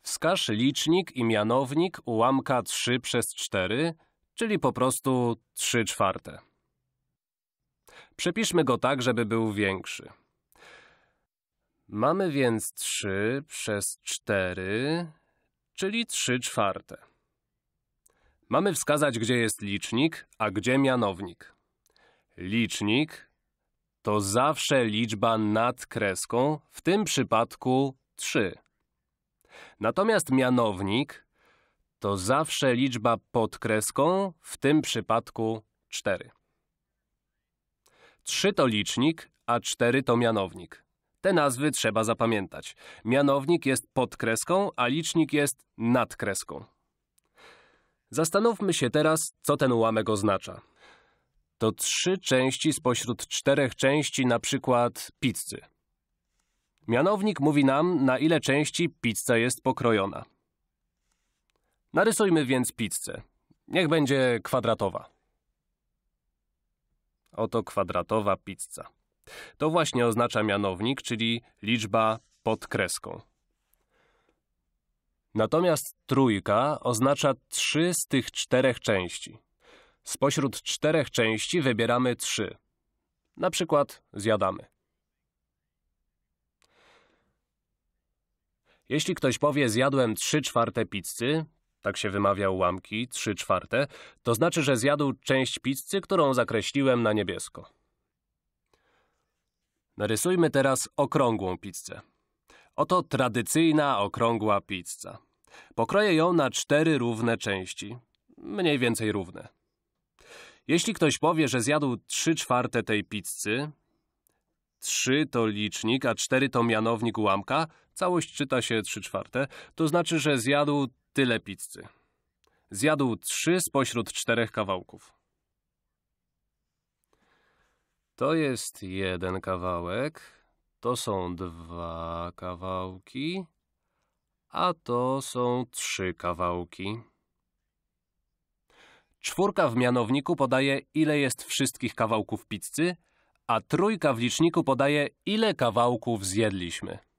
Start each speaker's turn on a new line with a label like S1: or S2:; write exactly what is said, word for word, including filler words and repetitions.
S1: Wskaż licznik i mianownik ułamka trzy przez cztery, czyli po prostu trzy czwarte. Przepiszmy go tak, żeby był większy. Mamy więc trzy przez cztery, czyli trzy czwarte. Mamy wskazać, gdzie jest licznik, a gdzie mianownik. Licznik to zawsze liczba nad kreską, w tym przypadku trzy. Natomiast mianownik to zawsze liczba pod kreską, w tym przypadku cztery. trzy to licznik, a cztery to mianownik. Te nazwy trzeba zapamiętać. Mianownik jest pod kreską, a licznik jest nad kreską. Zastanówmy się teraz, co ten ułamek oznacza. To trzy części spośród czterech części, na przykład pizzy. Mianownik mówi nam, na ile części pizza jest pokrojona. Narysujmy więc pizzę. Niech będzie kwadratowa. Oto kwadratowa pizza. To właśnie oznacza mianownik, czyli liczba pod kreską. Natomiast trójka oznacza trzy z tych czterech części. Spośród czterech części wybieramy trzy. Na przykład zjadamy. Jeśli ktoś powie, zjadłem trzy czwarte pizzy, tak się wymawia ułamki, trzy czwarte, to znaczy, że zjadł część pizzy, którą zakreśliłem na niebiesko. Narysujmy teraz okrągłą pizzę. Oto tradycyjna okrągła pizza. Pokroję ją na cztery równe części, mniej więcej równe. Jeśli ktoś powie, że zjadł trzy czwarte tej pizzy, trzy to licznik, a cztery to mianownik ułamka, całość czyta się trzy czwarte, to znaczy, że zjadł tyle pizzy. Zjadł trzy spośród czterech kawałków. To jest jeden kawałek, to są dwa kawałki, a to są trzy kawałki. Czwórka w mianowniku podaje, ile jest wszystkich kawałków pizzy, a trójka w liczniku podaje, ile kawałków zjedliśmy.